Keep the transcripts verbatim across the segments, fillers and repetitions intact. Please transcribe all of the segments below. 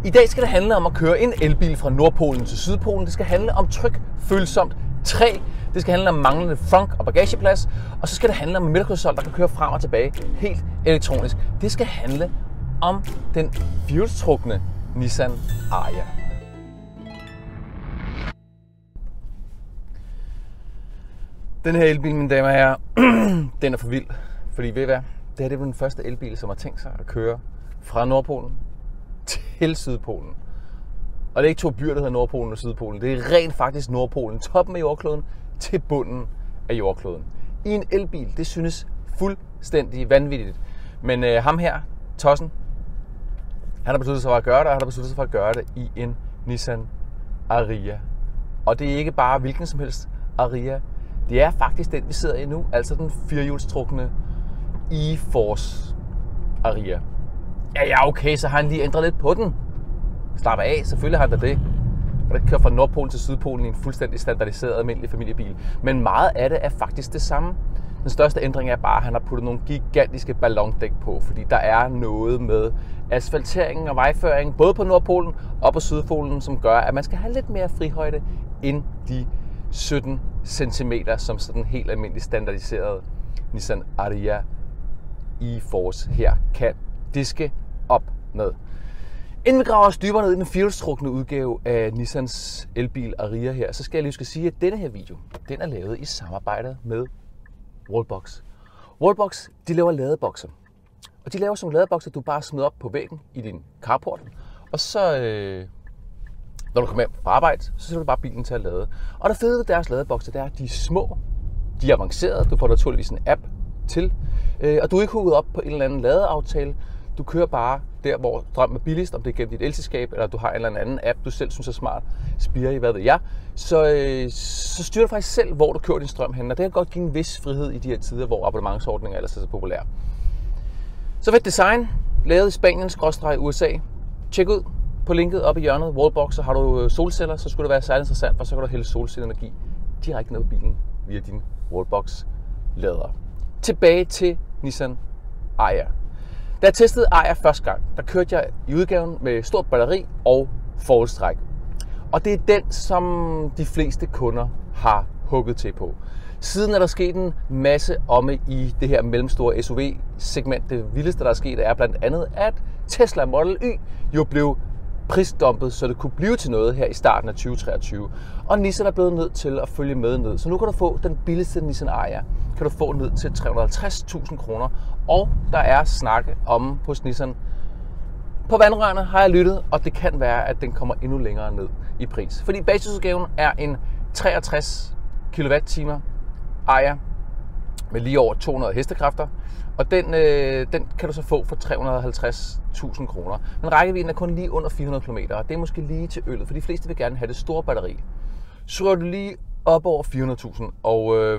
I dag skal det handle om at køre en elbil fra Nordpolen til Sydpolen. Det skal handle om trykfølsomt træ. Det skal handle om manglende frunk- og bagageplads. Og så skal det handle om en midterkonsol, der kan køre frem og tilbage helt elektronisk. Det skal handle om den firehjulstrukne Nissan Ariya. Den her elbil, mine damer og herrer, den er for vild. Fordi ved I hvad? Det her det er den første elbil, som har tænkt sig at køre fra Nordpolen til Sydpolen. Og det er ikke to byer, der hedder Nordpolen og Sydpolen. Det er rent faktisk Nordpolen, toppen af jordkloden, til bunden af jordkloden. I en elbil, det synes fuldstændig vanvittigt. Men øh, ham her, Tossen, han har besluttet sig for at gøre det, og han har besluttet sig for at gøre det i en Nissan Ariya. Og det er ikke bare hvilken som helst Ariya. Det er faktisk den, vi sidder i nu, altså den firehjulstrukne e-Force Ariya. Ja, ja, okay, så har han lige ændret lidt på den. Slap af, selvfølgelig har han da det. Og det kører fra Nordpolen til Sydpolen i en fuldstændig standardiseret almindelig familiebil. Men meget af det er faktisk det samme. Den største ændring er bare, at han har puttet nogle gigantiske ballondæk på, fordi der er noget med asfalteringen og vejføringen, både på Nordpolen og på Sydpolen, som gør, at man skal have lidt mere frihøjde end de sytten centimeter, som sådan helt almindelig standardiseret Nissan Ariya e-Force her kan diske op med. Inden vi graver os dybere ned i den firehjulstrukne udgave af Nissans elbil Ariya her, så skal jeg lige skal sige, at denne her video, den er lavet i samarbejde med Wallbox. Wallbox, de laver ladebokser. Og de laver sådan ladebokser, du bare smider op på væggen i din carport. Og så, øh, når du kommer hjem fra arbejde, så sætter du bare bilen til at lade. Og det fede ved deres ladebokser, det er, at de er små, de er avancerede, du får naturligvis en app til. Øh, og du er ikke hugget op på en eller anden ladeaftale. Du kører bare der, hvor strøm er billigst, om det er gennem dit elselskab, eller du har en eller anden app, du selv synes er smart, Spire i, hvad ved jeg. Så, øh, så styrer du faktisk selv, hvor du kører din strøm hen, og det kan godt give en vis frihed i de her tider, hvor abonnementsordninger ellers er så populære. Så fedt design, lavet i Spanien, skråstreg U S A. Tjek ud på linket oppe i hjørnet, Wallbox, så har du solceller, så skulle det være særlig interessant, for så kan du hælde solcelleenergi direkte ned på bilen via din Wallbox lader. Tilbage til Nissan Ariya. Da jeg testede Ariya første gang, der kørte jeg i udgaven med stort batteri og forholdstræk. Og det er den, som de fleste kunder har hugget til på. Siden er der sket en masse omme i det her mellemstore S U V-segment. Det vildeste, der er sket, er blandt andet, at Tesla Model Y jo blev prisdumpet, så det kunne blive til noget her i starten af tyve treogtyve. Og Nissan er blevet nødt til at følge med ned. Så nu kan du få den billigste Nissan Ariya, kan du få ned til tre hundrede og halvtreds tusind kroner. Og der er snakke om hos Nissan. På vandrørene har jeg lyttet, og det kan være, at den kommer endnu længere ned i pris. Fordi basisudgaven er en treogtres kilowatt-timer Ariya med lige over to hundrede hestekræfter. Og den, øh, den kan du så få for tre hundrede og halvtreds tusind kroner. Men rækkevidden er kun lige under fire hundrede kilometer, og det er måske lige til øllet, for de fleste vil gerne have det store batteri. Så rører du lige op over fire hundrede tusind, og øh,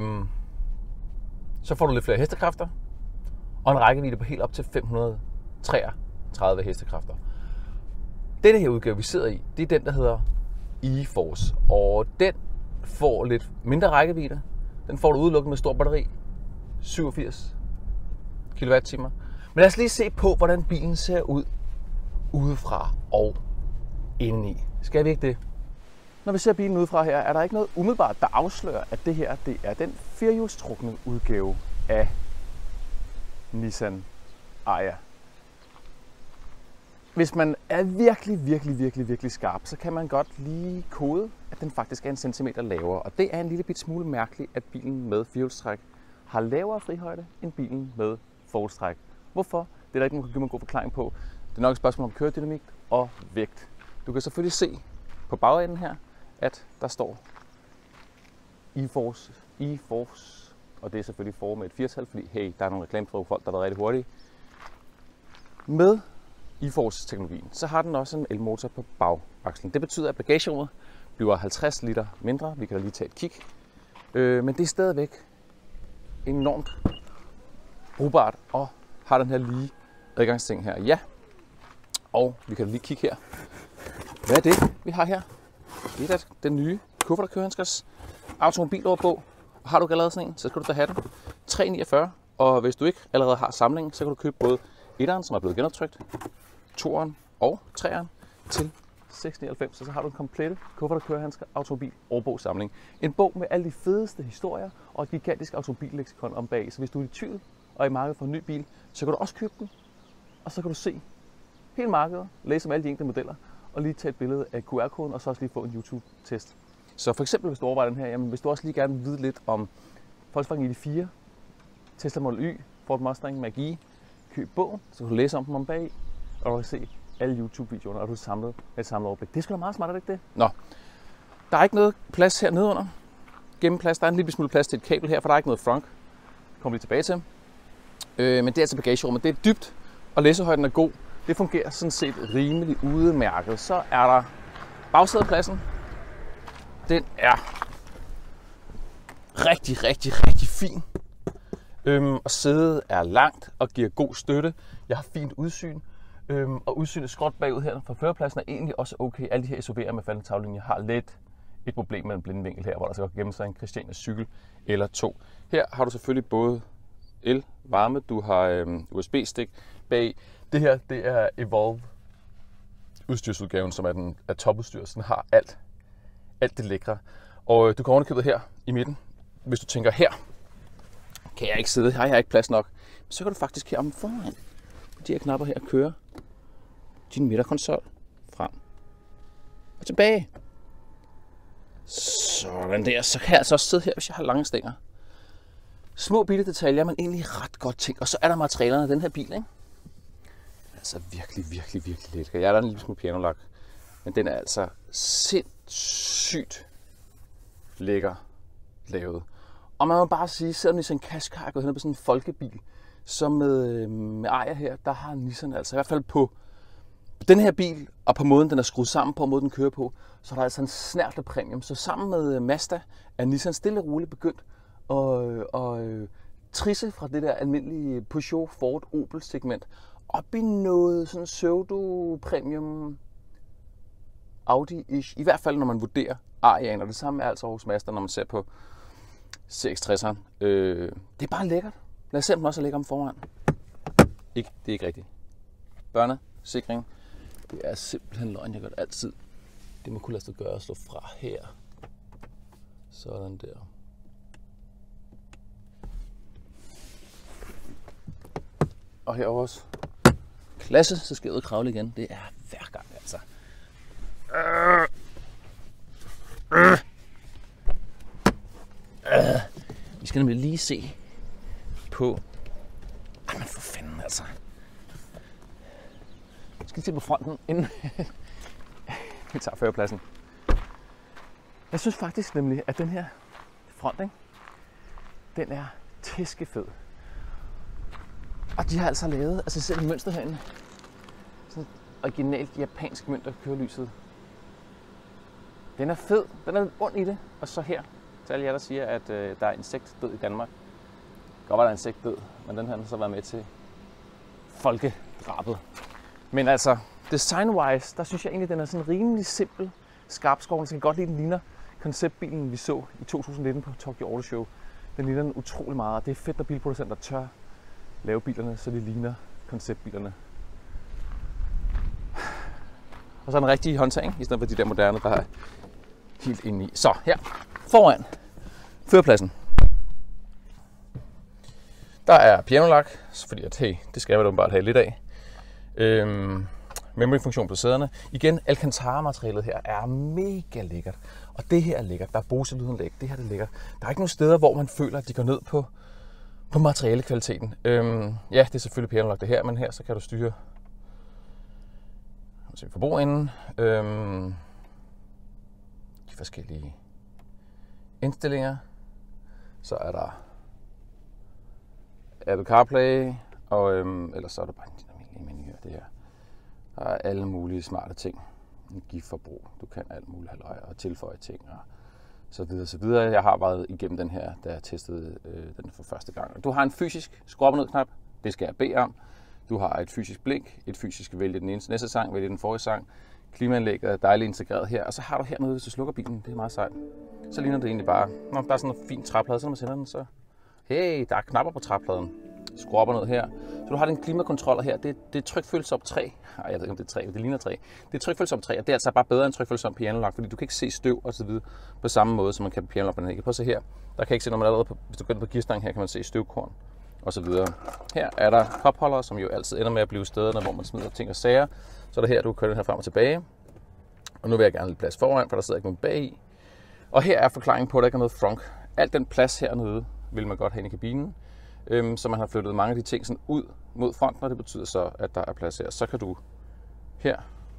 så får du lidt flere hestekræfter, og en rækkevidde på helt op til fem hundrede og treogtredive hestekræfter. Denne her udgave, vi sidder i, det er den, der hedder e-Force, og den får lidt mindre rækkevidde. Den får du udelukkende med stor batteri, syvogfirs kilowatt-timer. Men lad os lige se på, hvordan bilen ser ud udefra og indeni. Skal vi ikke det? Når vi ser bilen udefra her, er der ikke noget umiddelbart, der afslører, at det her det er den firehjulstrukne udgave af Nissan Ariya. Hvis man er virkelig, virkelig, virkelig, virkelig skarp, så kan man godt lige kode, at den faktisk er en centimeter lavere. Og det er en lille bit smule mærkeligt, at bilen med firehjulstræk har lavere frihøjde end bilen med forholdstræk. Hvorfor? Det er der ikke nogen, der kan give mig en god forklaring på. Det er nok et spørgsmål om køredynamik og vægt. Du kan selvfølgelig se på bagenden her, at der står e-Force, e-Force, og det er selvfølgelig for med et firetal, fordi hey, der er nogle reklame for folk, der har været rigtig hurtige. Med e-Force-teknologien, så har den også en elmotor på bagakslen. Det betyder, at bagagerummet bliver halvtreds liter mindre. Vi kan da lige tage et kig. Øh, men det er stadigvæk enormt brugbart og har den her lige adgangsting her. Ja, og vi kan lige kigge her. Hvad er det, vi har her? Det er den nye kuffertkørehandskers automobiloverbog. Og har du ikke allerede sådan en, så skal du da have den. tre niogfyrre, og hvis du ikke allerede har samlingen, så kan du købe både etteren, som er blevet genoptrykt, toeren og treeren. til seks nioghalvfems, og så har du en komplette kuffert og kørehandsker, automobil årbogsamling. En bog med alle de fedeste historier og et gigantisk automobilleksikon om bag. Så hvis du er i tvivl og i markedet for en ny bil, så kan du også købe den, og så kan du se hele markedet, læse om alle de enkelte modeller, og lige tage et billede af Q R-koden, og så også lige få en YouTube-test. Så for eksempel, hvis du overvejer den her, jamen hvis du også lige gerne vil vide lidt om Volkswagen I D fire, Tesla Model Y, Ford Mustang Mach-E, køb bogen, så kan du læse om dem om bag, og du kan se alle YouTube-videoerne, og du er samlet med et samlet overblik. Det er sgu da meget smart, er det ikke det? Nå, der er ikke noget plads her nedenunder. Gennemplads, der er en lille smule plads til et kabel her, for der er ikke noget frunk. Det kommer vi tilbage til. Øh, men det er altså bagagerummet. Det er dybt, og læsehøjden er god. Det fungerer sådan set rimelig udmærket. Så er der bagsædepladsen. Den er rigtig, rigtig, rigtig fin. Øhm, og sædet er langt og giver god støtte. Jeg har fint udsyn. Øhm, og udsynet skråt bagud her fra førerpladsen er egentlig også okay. Alle de her S U V'er med faldende taglinje har lidt et problem med en blindvinkel her, hvor der skal gemme sig en Christiania cykel eller to. Her har du selvfølgelig både el, varme, du har øhm, U S B-stik bag. Det her, det er Evolve udstyrsudgaven, som er den af topudstyr. Den har alt, alt det lækre. Og øh, du kan ovenikøbet her i midten. Hvis du tænker, her kan jeg ikke sidde, her har jeg ikke plads nok, så kan du faktisk her om foran de her knapper her køre din midterkonsol frem og tilbage. Sådan der. Så kan jeg altså også sidde her, hvis jeg har lange stænger. Små bitte detaljer, men egentlig ret godt ting. Og så er der materialerne af den her bil, ikke? Altså virkelig, virkelig, virkelig lækker. Jeg er der en lille smule pianolak, men den er altså sindssygt lækker lavet. Og man må bare sige, selvom Nissan Qashqai er gået hen på sådan en folkebil, så med, med Ariya her, der har Nissan altså i hvert fald på den her bil, og på måden den er skruet sammen på, og måden den kører på, så er der altså en snert af premium. Så sammen med Mazda er Nissan stille og roligt begyndt at, at trisse fra det der almindelige Peugeot, Ford, Opel segment op i noget sådan pseudo-premium Audi-ish. I hvert fald når man vurderer Ariyaen, og det samme er altså hos Mazda, når man ser på C X tresseren. Øh, det er bare lækkert. Lad os se, om den også er lækker om foran. Ikke, det er ikke rigtigt. Børnesikring. Det er simpelthen løgn, jeg gør det altid. Det må kunne lade sig gøre at slå fra her. Sådan der. Og herovre også. Klasse, så skal jeg ud og kravle igen. Det er hver gang, altså. Øh. Øh. Øh. Vi skal nemlig lige se på... Ej, men for fanden, altså. Vi skal se på fronten, inden vi tager førerpladsen. Jeg synes faktisk nemlig, at den her front, ikke? Den er tæskefed. Og de har altså lavet, altså selv et mønster herinde. Sådan et originalt japansk mønster, kørelyset. Den er fed, den er lidt ond i det. Og så her, til alle jer, der siger, at øh, der er insektdød i Danmark. Godt var der insektdød, men den her har så været med til folkedrabet. Men altså, design-wise, der synes jeg egentlig, den er sådan rimelig simpel. Skarpskåren, så kan godt lide, den ligner konceptbilen, vi så i to tusind nitten på Tokyo Auto Show. Den ligner den utrolig meget, og det er fedt, når bilproducenter tør lave bilerne, så de ligner konceptbilerne. Og så en rigtig håndtag, i stedet for de der moderne, der er helt inde i. Så her, foran førerpladsen. Der er pianolak, fordi at, hey, det skal jeg bare have lidt af. Øhm, memory-funktion på sæderne. Igen, Alcantara-materialet her er mega lækkert. Og det her er lækkert. Der er Bose-lyden lækkert. Det her er lækkert. Der er ikke nogen steder, hvor man føler, at de går ned på, på materialekvaliteten. Øhm, ja, det er selvfølgelig pianolak det her, men her så kan du styre forbrugerenden. Øhm, de forskellige indstillinger. Så er der Apple CarPlay, og øhm, ellers så er der bare en almindelig menu af det her. Der er alle mulige smarte ting. Energiforbrug, du kan alt muligt halvøje og tilføje ting og så videre, så videre. Jeg har været igennem den her, da jeg testede øh, den for første gang. Du har en fysisk skru ned knap, det skal jeg bede om. Du har et fysisk blink, et fysisk vælge den næste sang, vælge den forrige sang. Klimaanlægget er dejligt integreret her, og så har du hernede, hvis du slukker bilen, det er meget sejt. Så ligner det egentlig bare, nå, der er sådan en fin træplade, så når man sender den, så hey, der er knapper på træpladen. skruer op og ned her. Så du har den klimakontroller her. Det, det er trykfølsomt træ. Ej, jeg ved ikke, om det er træ, det ligner træ. Det er trykfølsomt træ, og det er altså bare bedre end trykfølsomt pianolak, fordi du kan ikke se støv og så videre på samme måde, som man kan på pianolak. Prøv at se her. Der kan jeg ikke se, når man allerede på, hvis du går ind på gearstangen her, kan man se støvkorn og så videre. Her er der kopholdere, som jo altid ender med at blive stederne, hvor man smider ting og sager. Så er der her, du kan køre den her frem og tilbage. Og nu vil jeg gerne lidt plads foran, for der sidder ikke nogen bag i. Og her er forklaringen på, at der ikke er noget frunk. Alt den plads hernede vil man godt have inde i kabinen. Øhm, så man har flyttet mange af de ting sådan ud mod fronten, og det betyder så, at der er plads her. Så kan du her,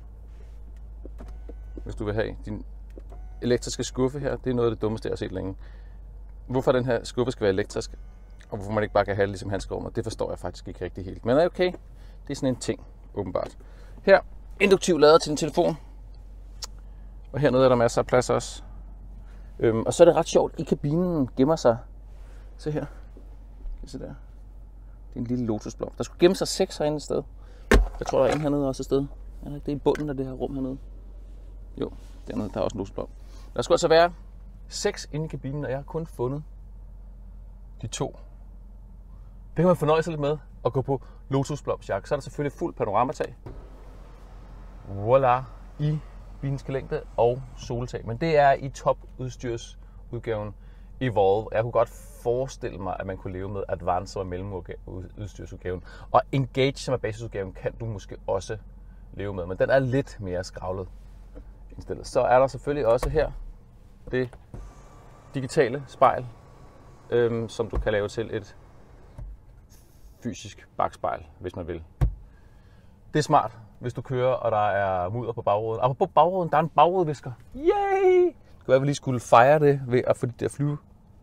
hvis du vil have din elektriske skuffe her, det er noget af det dummeste, jeg har set længe. Hvorfor den her skuffe skal være elektrisk, og hvorfor man ikke bare kan have det ligesom handskerummet, det forstår jeg faktisk ikke rigtig helt. Men okay, det er sådan en ting, åbenbart. Her, induktiv lader til din telefon. Og hernede er der masser af plads også. Øhm, og så er det ret sjovt, i kabinen gemmer sig. Se her. Se der. Det er en lille lotusblomst. Der skulle gemme sig seks herinde et sted. Jeg tror, der er en hernede også et sted. Det er i bunden af det her rum hernede. Jo, dernede, der er også en lotusblomst. Der skulle altså være seks inde i kabinen, og jeg har kun fundet de to. Det kan man fornøje sig lidt med at gå på lotusblomstjagt. Så er der selvfølgelig fuld panoramatag. Voila! I bilens længde og soltag. Men det er i topudstyrsudgaven Evolve. Jeg kunne godt forestille mig, at man kunne leve med Advance og mellemudstyrsudgaven. Og Engage, som er basisudgaven, kan du måske også leve med. Men den er lidt mere skravlet indstillet. Så er der selvfølgelig også her det digitale spejl, øhm, som du kan lave til et fysisk bakspejl, hvis man vil. Det er smart, hvis du kører, og der er mudder på bagruden. Og på bagruden, der er en bagrudevisker. Yay! Det kunne være, at vi lige skulle fejre det ved at få de der flyve.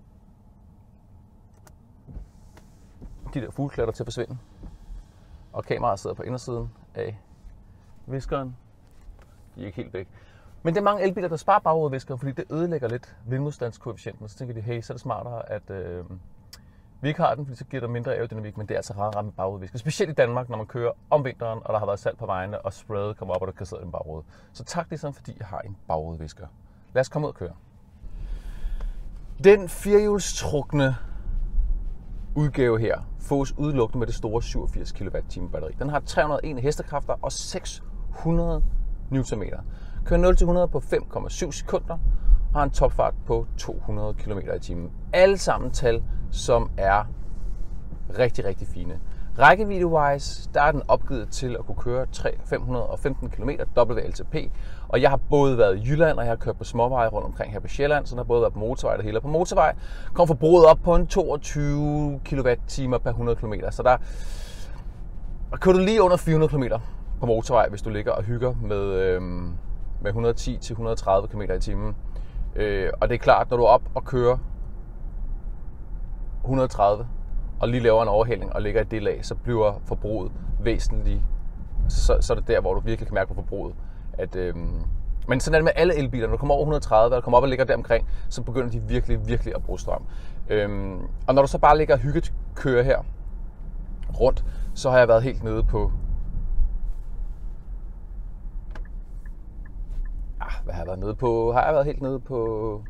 De der fugleklatter til at forsvinde. Og kameraet sidder på indersiden af viskeren. De er ikke helt væk. Men det er mange elbiler, der sparer bagrudeviskere, fordi det ødelægger lidt vindmodstandskoefficienten. Så tænker de, hey, så er det smartere, at øh, vi ikke har den, fordi så giver der mindre aerodynamik, men det er altså rart ramme bagrudevisker. Specielt i Danmark, når man kører om vinteren, og der har været salt på vejene, og sprayet kommer op, og der kan sidde en bagrude. Så tak ligesom, fordi jeg har en bagrudevisker. Lad os komme ud og køre. Den firehjulstrukne udgave her fås udelukkende med det store syvogfirs kilowatt-time batteri. Den har tre hundrede og en hestekræfter og seks hundrede newtonmeter. Kører nul til hundrede på fem komma syv sekunder og har en topfart på to hundrede kilometer i timen. Alle sammen tal, som er rigtig, rigtig fine. Rækkevidde-wise, der er den opgivet til at kunne køre fem hundrede og femten kilometer W L T P. Og jeg har både været i Jylland, og jeg har kørt på småveje rundt omkring her på Sjælland, så der har både været på motorvej og det hele. På motorvej kom forbruget op på en toogtyve kilowatt-timer per hundrede kilometer. Så der kører du lige under fire hundrede kilometer på motorvej, hvis du ligger og hygger med, øhm, med et hundrede og ti til et hundrede og tredive kilometer i timen. Øh, og det er klart, når du er op og kører et hundrede og tredive og lige laver en overhældning og ligger i det lag, så bliver forbruget væsentligt. Så, så er det der, hvor du virkelig kan mærke på forbruget. At, øhm, men sådan er det med alle elbiler. Når du kommer over et hundrede og tredive, og kommer op og ligger der omkring, så begynder de virkelig, virkelig at bruge strøm. Øhm, og når du så bare ligger og hyggekører her rundt, så har jeg været helt nede på... Ah, hvad har jeg været nede på? Har jeg været helt nede på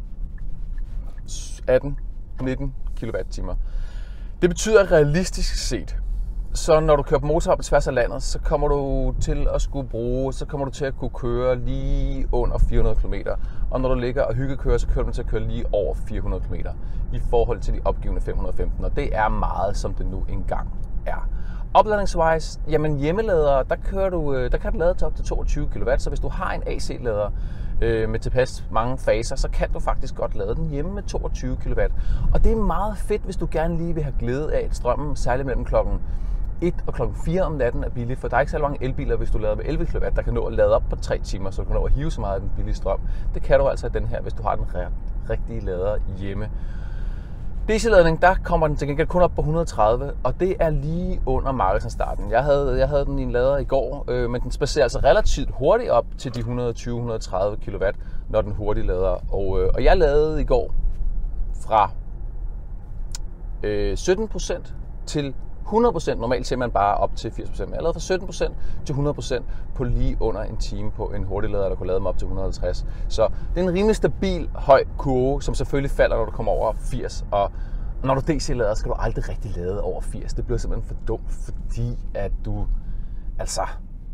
atten til nitten kilowatt-timer. Det betyder realistisk set, så når du kører på motorvej på tværs af landet, så kommer du til at skulle bruge, så kommer du til at kunne køre lige under fire hundrede kilometer. Og når du ligger og hyggekører, så kører du til at køre lige over fire hundrede kilometer i forhold til de opgivende fem hundrede og femten. Og det er meget, som det nu engang er. Opladningswise, jamen hjemmelader, der, kører du, der kan du lade til op til toogtyve kilowatt, så hvis du har en A C-lader øh, med tilpas mange faser, så kan du faktisk godt lade den hjemme med toogtyve kilowatt. Og det er meget fedt, hvis du gerne lige vil have glæde af, at strømmen, særligt mellem klokken et og klokken fire om natten, er billigt, for der er ikke så mange elbiler, hvis du lader med elleve kilowatt, der kan nå at lade op på tre timer, så du kan nå at hive så meget af den billige strøm. Det kan du altså i den her, hvis du har den rigtige lader hjemme. D C-ladning, der kommer den til gengæld kun op på et hundrede og tredive, og det er lige under markedsstarten. Jeg havde, jeg havde den i en lader i går, øh, men den spacerer altså relativt hurtigt op til de et hundrede og tyve til et hundrede og tredive kilowatt, når den hurtigt lader. Og, øh, og jeg ladede i går fra øh, sytten procent til hundrede procent. Normalt ser man bare op til firs procent, men jeg lavede fra sytten procent til hundrede procent på lige under en time på en hurtiglader, der kunne lade dem op til et hundrede og halvtreds. Så det er en rimelig stabil, høj kurve, som selvfølgelig falder, når du kommer over firs. Og når du D C-lader, skal du aldrig rigtig lade over firs. Det bliver simpelthen for dumt, fordi at du, altså,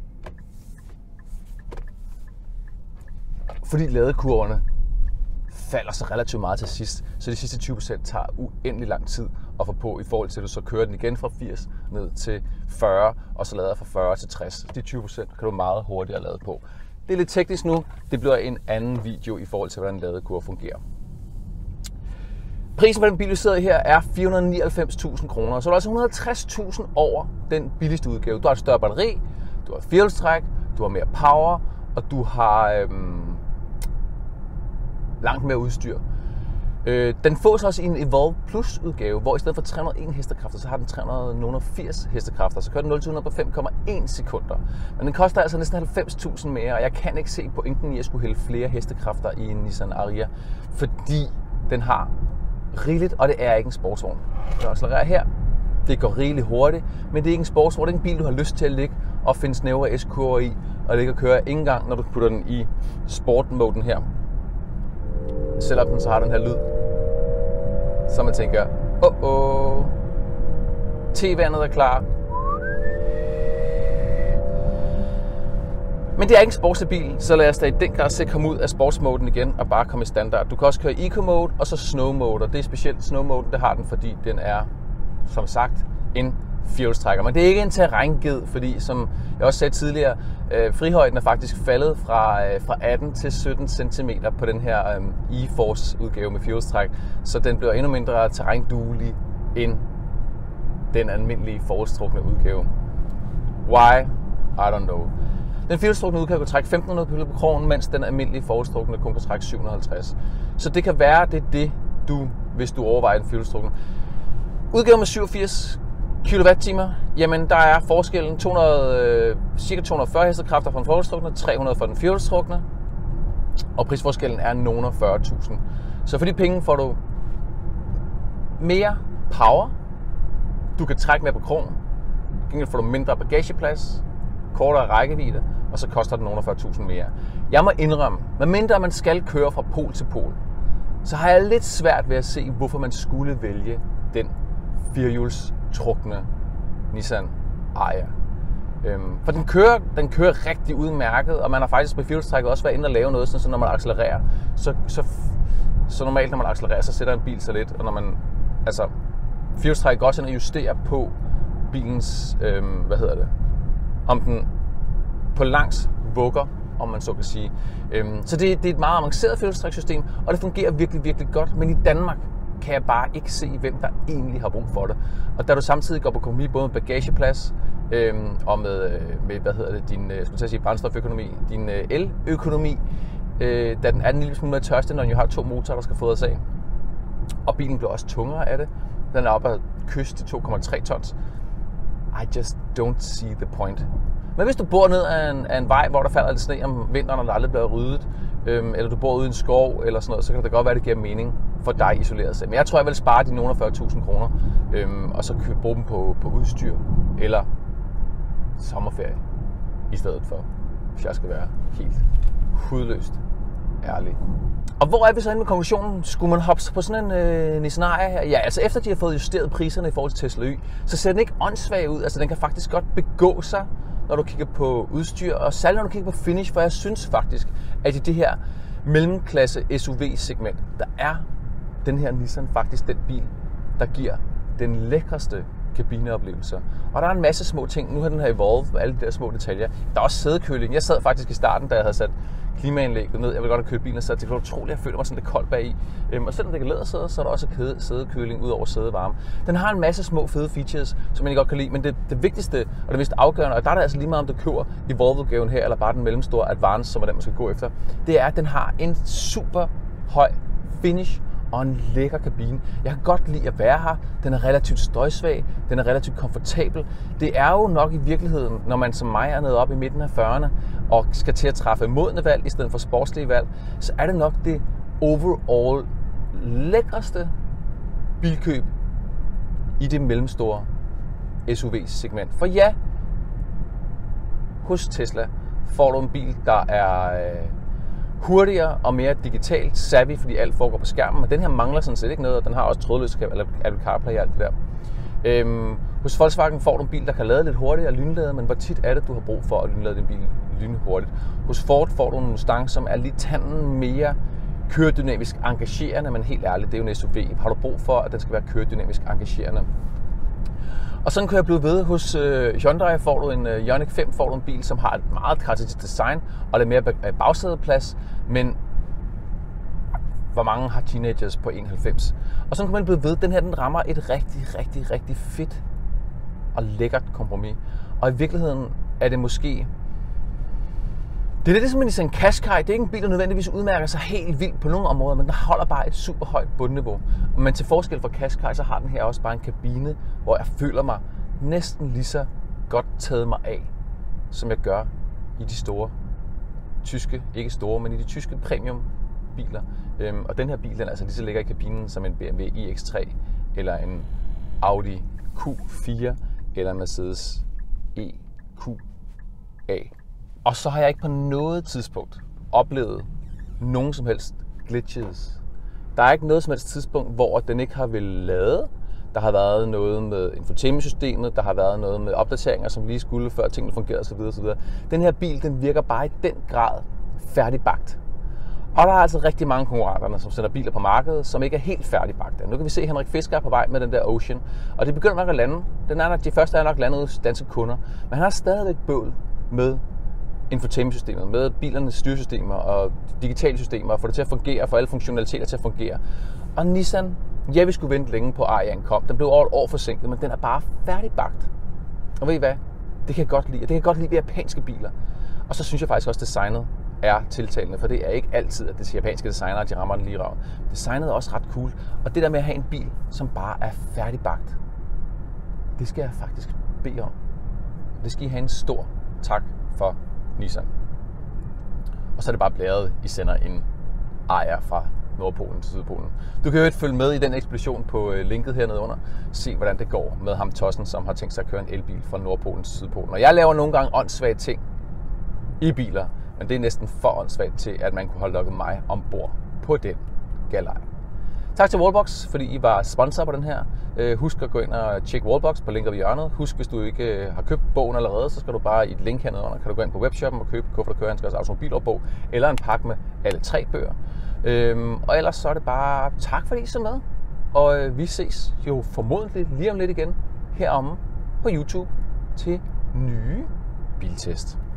fordi ladekurverne falder så relativt meget til sidst, så de sidste tyve procent tager uendelig lang tid at få på, i forhold til at du så kører den igen fra firs ned til fyrre, og så lader fra fyrre til tres. De tyve procent kan du meget hurtigere lade på. Det er lidt teknisk nu. Det bliver en anden video i forhold til, hvordan ladekurve fungerer. Prisen på den bil, vi sidder i her, er fire hundrede og nioghalvfems tusind kroner. Så er der altså et hundrede og halvtreds tusind over den billigste udgave. Du har et større batteri, du har firehjulstræk, du har mere power, og du har øhm, langt mere udstyr. Øh, den fås også i en Evolve Plus udgave, hvor i stedet for tre hundrede og en hestekræfter, så har den tre hundrede og firs hestekræfter. Så kører den nul til hundrede på fem komma en sekunder. Men den koster altså næsten halvfems tusind mere, og jeg kan ikke se pointen i at skulle hælde flere hestekræfter i en Nissan Ariya, fordi den har rigeligt, og det er ikke en sportsvogn. Den accelererer her, det går rigeligt hurtigt, men det er ikke en sportsvogn. Det er en bil, du har lyst til at ligge og finde snævre S-kurver i, og ligge og køre ikke engang, når du putter den i sportmoden her. Selvom den så har den her lyd, så man tænker, åh, åh, T-vandet er klar. Men det er ikke en sportslig bil, så lad os da i den grad se komme ud af sportsmoden igen og bare komme i standard. Du kan også køre eco-mode og så snow-mode, og det er specielt snow-moden, det har den, fordi den er, som sagt, en firehjulstrækker. Men det er ikke en terrænged, fordi som jeg også sagde tidligere, øh, frihøjden er faktisk faldet fra, øh, fra atten til sytten centimeter på den her øh, E-Force udgave med firehjulstræk, så den bliver endnu mindre terrænduelig end den almindelige forholdstrukne udgave. Why? I don't know. Den firehjulstrukne udgave kan trække femten hundrede pile på krogen, mens den almindelige forholdstrukne kun kan trække syv hundrede og halvtreds. Så det kan være, det er det, du, hvis du overvejer en firehjulstrukne. Udgave med syvogfirs kilowatt-timer, jamen der er forskellen to hundrede, øh, cirka to hundrede og fyrre hestekræfter for den forholdstrukne, tre hundrede for den firehjulstrukne, og prisforskellen er nogen og fyrre tusind. Så for de penge får du mere power, du kan trække mere på krogen, gengæld får du mindre bagageplads, kortere rækkevidde, og så koster den nogen og fyrre tusind mere. Jeg må indrømme, medmindre man skal køre fra pol til pol, så har jeg lidt svært ved at se, hvorfor man skulle vælge den firehjulstrukne Nissan Ariya. Øhm, for den kører, den kører rigtig udmærket, og man har faktisk med firehjulstrækket også været inde og lave noget, sådan, så når man accelererer, så, så, så normalt når man accelererer, så sætter en bil sig lidt, og når man, altså, firehjulstrækket går også ind og justerer på bilens, øhm, hvad hedder det, om den på langs vugger, om man så kan sige. Øhm, så det, det er et meget avanceret firehjulstræksystem, og det fungerer virkelig, virkelig godt, men i Danmark kan jeg bare ikke se, hvem der egentlig har brug for det. Og da du samtidig går på kompromis både med bagageplads øhm, og med, med, hvad hedder det, din, skulle jeg sige, brændstoføkonomi, din øh, eløkonomi, øh, da den er en lille smule mere tørste, når den jo har to motorer, der skal fodres af. Og bilen bliver også tungere af det. Den er oppe at kysse til to komma tre tons. I just don't see the point. Men hvis du bor ned ad en, ad en vej, hvor der falder lidt sne om vinteren, og der aldrig bliver ryddet, øhm, eller du bor ude i en skov eller sådan noget, så kan det godt være, at det giver mening for dig isoleret set. Men jeg tror, jeg vil spare de nogen og fyrre tusind kroner, øhm, og så bruge dem på, på udstyr eller sommerferie i stedet for, hvis jeg skal være helt hudløst ærlig. Og hvor er vi så inde med konklusionen? Skulle man hoppe på sådan en øh, Nissan Ariya her? Ja, altså efter de har fået justeret priserne i forhold til Tesla Y, så ser den ikke åndssvag ud. Altså den kan faktisk godt begå sig, når du kigger på udstyr, og særligt når du kigger på finish, for jeg synes faktisk, at i det her mellemklasse S U V-segment, der er den her Nissan faktisk den bil, der giver den lækreste kabineoplevelser. Og der er en masse små ting. Nu har den her Evolve med alle de der små detaljer. Der er også sædekøling. Jeg sad faktisk i starten, da jeg havde sat klimaanlægget ned. Jeg ville godt have kørt bilen, så det var utroligt. Jeg følte mig sådan lidt koldt bagi. Og selvom det er lædersæde, så er der også sædekøling ud over sædevarme. Den har en masse små fede features, som jeg godt kan lide. Men det, det vigtigste og det mest afgørende, og der er det altså lige meget, om du køber Evolve-udgaven her, eller bare den mellemstore Advance, som er den, man skal gå efter, det er, at den har en super høj finish og en lækker kabine. Jeg kan godt lide at være her. Den er relativt støjsvag. Den er relativt komfortabel. Det er jo nok i virkeligheden, når man som mig er nede op i midten af fyrrerne og skal til at træffe modne valg i stedet for sportslige valg, så er det nok det overall lækreste bilkøb i det mellemstore S U V-segment. For ja, hos Tesla får du en bil, der er hurtigere og mere digitalt savvy, fordi alt foregår på skærmen, men den her mangler sådan set ikke noget, og den har også trådløs Apple CarPlay og alt det der. Øhm, hos Volkswagen får du en bil, der kan lade lidt hurtigere lynlade, men hvor tit er det, du har brug for at lynlade din bil lynhurtigt? Hos Ford får du en Mustang, som er lige tanden mere køredynamisk engagerende, men helt ærligt, det er jo en S U V. Har du brug for, at den skal være køredynamisk engagerende? Og sådan kan jeg blive ved. Hos øh, Hyundai får du en øh, Ioniq fem, får du en bil, som har et meget karakteristisk design og lidt mere bagsædeplads, men hvor mange har teenagers på enoghalvfems? Og sådan kan man blive ved. Den her, den rammer et rigtig, rigtig, rigtig fedt og lækkert kompromis. Og i virkeligheden er det måske... Det er lidt ligesom en Nissan Qashqai. Det er ikke en bil, der nødvendigvis udmærker sig helt vildt på nogle områder, men den holder bare et super højt bundniveau. Men til forskel fra Qashqai, så har den her også bare en kabine, hvor jeg føler mig næsten lige så godt taget mig af, som jeg gør i de store tyske, ikke store, men i de tyske premium biler. Øhm, og den her bil, den er altså lige så lækker i kabinen som en B M W i X tre, eller en Audi Q fire, eller en Mercedes E Q A. Og så har jeg ikke på noget tidspunkt oplevet nogen som helst glitches. Der er ikke noget som helst tidspunkt, hvor den ikke har vel lade. Der har været noget med infotainmentsystemet, der har været noget med opdateringer, som lige skulle, før tingene fungerede osv. osv. Den her bil, den virker bare i den grad færdigbagt. Og der er altså rigtig mange konkurrenter, som sender biler på markedet, som ikke er helt færdigbagte. Nu kan vi se, at Henrik Fisker på vej med den der Ocean, og det begynder nok at lande. Den er nok, de første er nok landet hos danske kunder, men han har stadigvæk bøvl med infotainmentsystemet, med bilernes styresystemer og digitale systemer, og få det til at fungere, for alle funktionaliteter til at fungere. Og Nissan, ja, vi skulle vente længe på Ariane kom. Den blev over et år forsinket, men den er bare færdigbagt. Og ved I hvad? Det kan jeg godt lide. Og det kan jeg godt lide ved japanske biler. Og så synes jeg faktisk også, at designet er tiltalende, for det er ikke altid, at det japanske designer, de rammer den lige rav. Designet er også ret cool. Og det der med at have en bil, som bare er færdigbagt, det skal jeg faktisk bede om. Det skal I have en stor tak for, Nissan. Og så er det bare blæret, I sender en ejer fra Nordpolen til Sydpolen. Du kan jo følge med i den ekspedition på linket hernede under. Se, hvordan det går med ham Tossen, som har tænkt sig at køre en elbil fra Nordpolen til Sydpolen. Og jeg laver nogle gange åndssvage ting i biler, men det er næsten for åndssvagt til, at man kunne holde lukket mig ombord på den galej. Tak til Wallbox, fordi I var sponsor på den her. Husk at gå ind og tjekke Wallbox på linket ved hjørnet. Husk, hvis du ikke har købt bogen allerede, så skal du bare i et link hernede under, kan du gå ind på webshoppen og købe Kuffert og Kørehandskers automobilårbog, eller en pakke med alle tre bøger. Øhm, og ellers så er det bare tak, fordi I så med. Og øh, vi ses jo formodentlig lige om lidt igen heromme på YouTube til nye biltest.